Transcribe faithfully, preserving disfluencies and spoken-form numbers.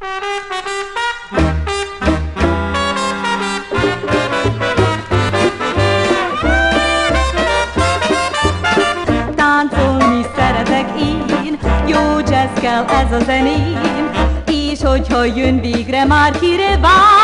Táncolni szeretek én, jó jazz kell ez a zeném, és hogyha jön végre már kire vár.